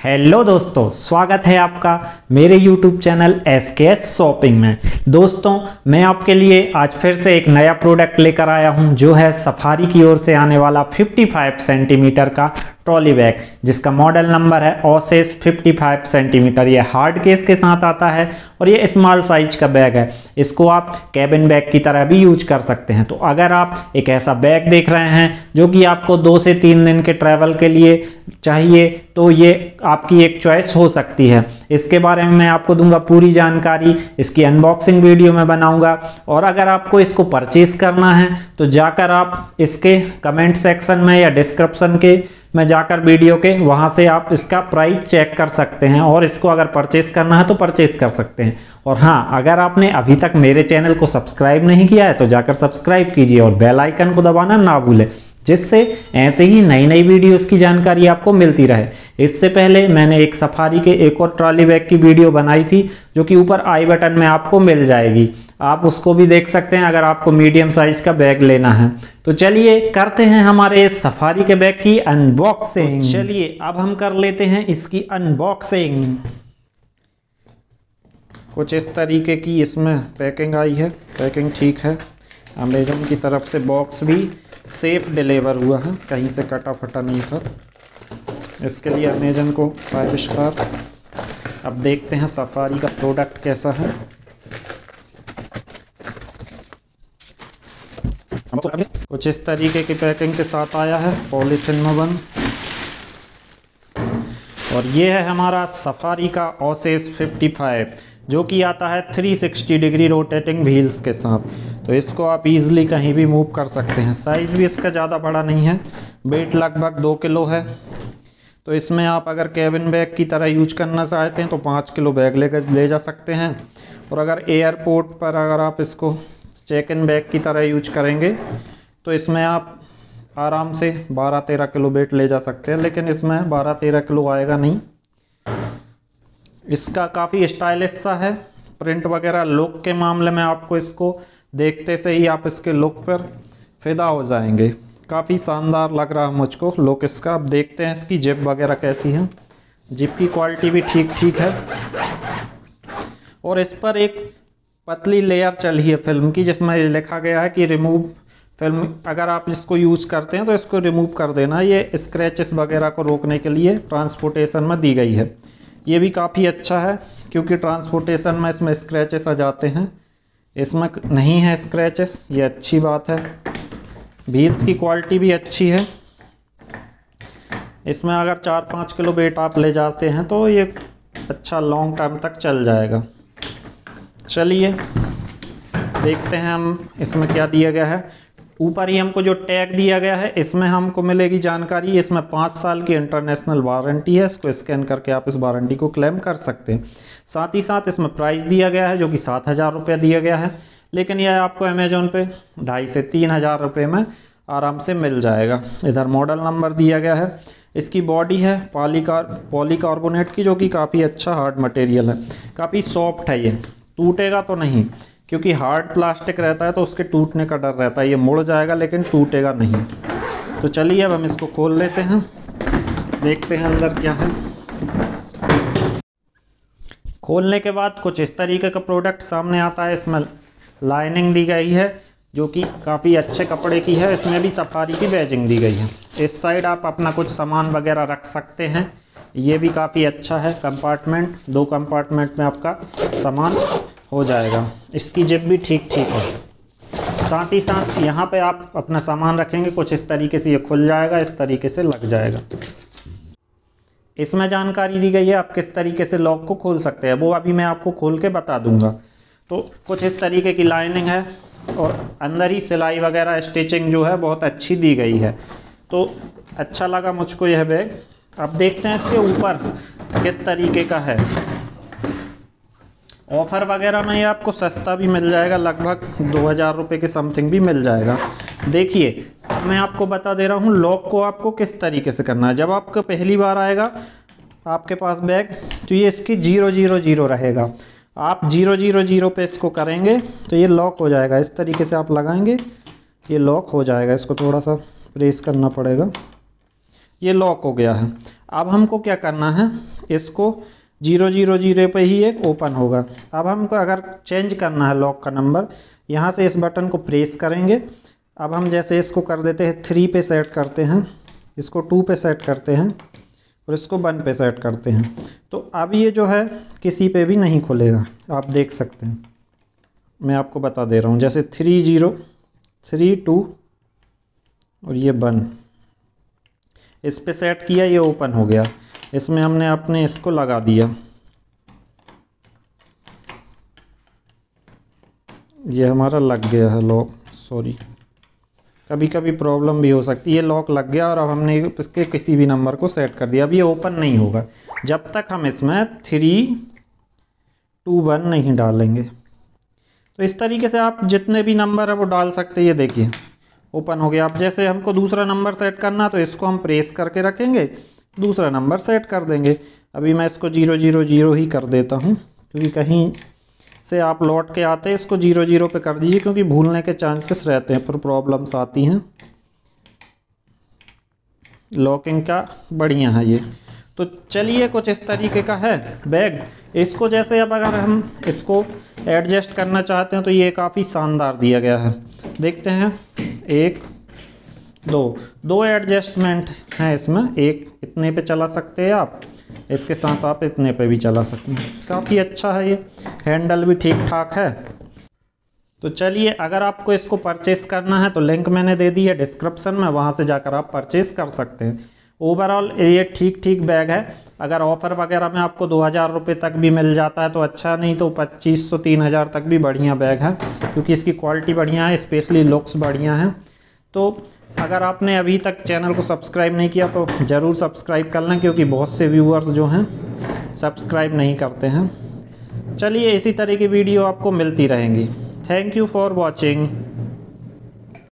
Hello दोस्तों, स्वागत है आपका मेरे YouTube चैनल SKS शॉपिंग में। दोस्तों, मैं आपके लिए आज फिर से एक नया प्रोडक्ट लेकर आया हूं, जो है सफारी की ओर से आने वाला 55 सेंटीमीटर का ट्रॉली बैग, जिसका मॉडल नंबर है ओसिस 55 सेंटीमीटर। ये हार्ड केस के साथ आता है और ये स्मॉल साइज का बैग है। इसको आप कैबिन बैग की तरह भी यूज कर सकते हैं। तो अगर आप एक ऐसा बैग देख रहे हैं जो कि आपको 2 से 3 दिन के ट्रैवल के लिए चाहिए, तो ये आपकी एक चॉइस हो सकती है। इसके बारे में मैं आपको दूंगा पूरी जानकारी, इसकी अनबॉक्सिंग वीडियो में बनाऊंगा। और अगर आपको इसको परचेज करना है तो जाकर आप इसके कमेंट सेक्शन में या डिस्क्रिप्शन के में जाकर वीडियो के वहां से आप इसका प्राइस चेक कर सकते हैं और इसको अगर परचेस करना है तो परचेस कर सकते हैं। और हाँ, अगर आपने अभी तक मेरे चैनल को सब्सक्राइब नहीं किया है तो जाकर सब्सक्राइब कीजिए और बेल आइकन को दबाना ना भूलें, जिससे ऐसे ही नई नई वीडियोस की जानकारी आपको मिलती रहे। इससे पहले मैंने एक सफारी के एक और ट्रॉली बैग की वीडियो बनाई थी, जो कि ऊपर आई बटन में आपको मिल जाएगी। आप उसको भी देख सकते हैं अगर आपको मीडियम साइज का बैग लेना है। तो चलिए करते हैं हमारे इस सफारी के बैग की अनबॉक्सिंग। चलिए अब हम कर लेते हैं इसकी अनबॉक्सिंग। कुछ इस तरीके की इसमें पैकिंग आई है। पैकिंग ठीक है। अमेज़न की तरफ से बॉक्स भी सेफ डिलीवर हुआ है, कहीं से कटा फटा नहीं था। इसके लिए अमेज़न को 5 स्टार। अब देखते हैं सफारी का प्रोडक्ट कैसा है। कुछ इस तरीके की पैकिंग के साथ आया है, पॉलीथिन में बंद। और ये है हमारा सफारी का ओसिस 55, जो कि आता है 360 डिग्री रोटेटिंग व्हील्स के साथ। तो इसको आप इजीली कहीं भी मूव कर सकते हैं। साइज़ भी इसका ज़्यादा बड़ा नहीं है, वेट लगभग 2 किलो है। तो इसमें आप अगर कैबिन बैग की तरह यूज करना चाहते हैं तो 5 किलो बैग ले जा सकते हैं। और अगर एयरपोर्ट पर अगर आप इसको चेक इन बैग की तरह यूज करेंगे तो इसमें आप आराम से 12-13 किलो वेट ले जा सकते हैं, लेकिन इसमें 12-13 किलो आएगा नहीं। इसका काफ़ी स्टाइलिश सा है। प्रिंट वगैरह लुक के मामले में आपको इसको देखते से ही आप इसके लुक पर फिदा हो जाएंगे। काफ़ी शानदार लग रहा है मुझको लुक इसका। अब देखते हैं इसकी जिप वगैरह कैसी है। जिप की क्वालिटी भी ठीक है। और इस पर एक पतली लेयर चली है फिल्म की, जिसमें लिखा गया है कि रिमूव फिल्म। अगर आप इसको यूज़ करते हैं तो इसको रिमूव कर देना। ये स्क्रैचेस वगैरह को रोकने के लिए ट्रांसपोर्टेशन में दी गई है। ये भी काफ़ी अच्छा है, क्योंकि ट्रांसपोर्टेशन में इसमें स्क्रैचेस आ जाते हैं। इसमें नहीं है स्क्रैचेस, ये अच्छी बात है। व्हील्स की क्वालिटी भी अच्छी है। इसमें अगर 4-5 किलो वेट आप ले जाते हैं तो ये अच्छा लॉन्ग टर्म तक चल जाएगा। चलिए देखते हैं हम इसमें क्या दिया गया है। ऊपर ही हमको जो टैग दिया गया है, इसमें हमको मिलेगी जानकारी। इसमें 5 साल की इंटरनेशनल वारंटी है। इसको स्कैन करके आप इस वारंटी को क्लेम कर सकते हैं। साथ ही साथ इसमें प्राइस दिया गया है, जो कि 7,000 रुपये दिया गया है, लेकिन यह आपको अमेज़ॉन पे 2,500 से 3,000 रुपये में आराम से मिल जाएगा। इधर मॉडल नंबर दिया गया है। इसकी बॉडी है पॉलीकार्बोनेट की, जो कि काफ़ी अच्छा हार्ड मटेरियल है। काफ़ी सॉफ्ट है, ये टूटेगा तो नहीं, क्योंकि हार्ड प्लास्टिक रहता है तो उसके टूटने का डर रहता है। ये मुड़ जाएगा लेकिन टूटेगा नहीं। तो चलिए अब हम इसको खोल लेते हैं, देखते हैं अंदर क्या है। खोलने के बाद कुछ इस तरीके का प्रोडक्ट सामने आता है। इसमें लाइनिंग दी गई है, जो कि काफ़ी अच्छे कपड़े की है। इसमें भी सफारी की बैजिंग दी गई है। इस साइड आप अपना कुछ सामान वगैरह रख सकते हैं। ये भी काफ़ी अच्छा है। कंपार्टमेंट, 2 कंपार्टमेंट में आपका सामान हो जाएगा। इसकी जिप भी ठीक है। साथ ही साथ यहाँ पे आप अपना सामान रखेंगे, कुछ इस तरीके से ये खुल जाएगा, इस तरीके से लग जाएगा। इसमें जानकारी दी गई है आप किस तरीके से लॉक को खोल सकते हैं, वो अभी मैं आपको खोल के बता दूंगा। तो कुछ इस तरीके की लाइनिंग है और अंदर ही सिलाई वगैरह स्टिचिंग जो है बहुत अच्छी दी गई है। तो अच्छा लगा मुझको यह बैग। अब देखते हैं इसके ऊपर किस तरीके का है। ऑफ़र वगैरह में ये आपको सस्ता भी मिल जाएगा, लगभग 2,000 रुपये के समथिंग भी मिल जाएगा। देखिए मैं आपको बता दे रहा हूँ लॉक को आपको किस तरीके से करना है। जब आपको पहली बार आएगा आपके पास बैग, तो ये इसकी 000 रहेगा। आप 000 पे इसको करेंगे तो ये लॉक हो जाएगा। इस तरीके से आप लगाएंगे, ये लॉक हो जाएगा। इसको थोड़ा सा प्रेस करना पड़ेगा। ये लॉक हो गया है। अब हमको क्या करना है, इसको 000 पे ही एक ओपन होगा। अब हमको अगर चेंज करना है लॉक का नंबर, यहाँ से इस बटन को प्रेस करेंगे। अब हम जैसे इसको कर देते हैं 3 पे सेट करते हैं, इसको 2 पे सेट करते हैं और इसको 1 पे सेट करते हैं, तो अब ये जो है किसी पे भी नहीं खुलेगा। आप देख सकते हैं, मैं आपको बता दे रहा हूँ। जैसे 3 0 3 2 और ये 1, इस पे सेट किया, ये ओपन हो गया। इसमें हमने अपने इसको लगा दिया, ये हमारा लग गया है लॉक। सॉरी, कभी कभी प्रॉब्लम भी हो सकती है। ये लॉक लग गया और अब हमने इसके किसी भी नंबर को सेट कर दिया। अब ये ओपन नहीं होगा जब तक हम इसमें 3 2 1 नहीं डालेंगे। तो इस तरीके से आप जितने भी नंबर है वो डाल सकते हैं। ये देखिए ओपन हो गया। अब जैसे हमको दूसरा नंबर सेट करना, तो इसको हम प्रेस करके रखेंगे, दूसरा नंबर सेट कर देंगे। अभी मैं इसको 000 ही कर देता हूँ, क्योंकि कहीं से आप लौट के आते हैं इसको 0 पे कर दीजिए, क्योंकि भूलने के चांसेस रहते हैं, पर प्रॉब्लम्स आती हैं। लॉकिंग का बढ़िया है ये। तो चलिए, कुछ इस तरीके का है बैग। इसको जैसे अब अगर हम इसको एडजस्ट करना चाहते हैं तो ये काफ़ी शानदार दिया गया है। देखते हैं, 1 2 एडजस्टमेंट हैं इसमें। एक इतने पे चला सकते हैं आप, इसके साथ आप इतने पे भी चला सकते हैं। काफ़ी अच्छा है ये, हैंडल भी ठीक ठाक है। तो चलिए, अगर आपको इसको परचेस करना है तो लिंक मैंने दे दी है डिस्क्रिप्शन में, वहाँ से जाकर आप परचेस कर सकते हैं। ओवरऑल ये ठीक बैग है। अगर ऑफ़र वगैरह में आपको 2000 रुपये तक भी मिल जाता है तो अच्छा, नहीं तो 2500 3000 तक भी बढ़िया बैग है, क्योंकि इसकी क्वालिटी बढ़िया है, स्पेशली लुक्स बढ़िया है। तो अगर आपने अभी तक चैनल को सब्सक्राइब नहीं किया तो ज़रूर सब्सक्राइब कर लें, क्योंकि बहुत से व्यूअर्स जो हैं सब्सक्राइब नहीं करते हैं। चलिए, इसी तरह की वीडियो आपको मिलती रहेंगी। Thank you for watching.